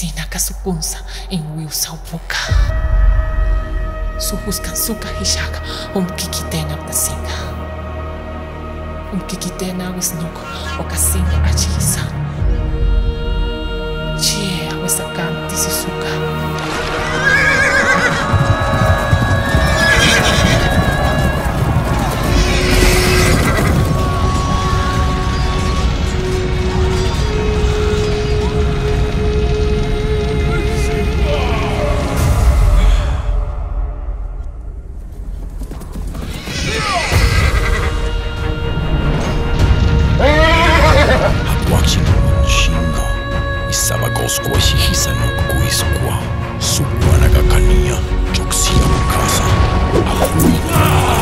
Sina kasukunsa in wiusa upuka. Suhuskan suka hishaka umkikitena ptasinga. Umkikitena wisnuko okasinga achisa. Chie awesakan tisisuka. Sabagoskwa shihisanok kuiskwa. Supwa nagakania. Joksia mukasa. Ahui.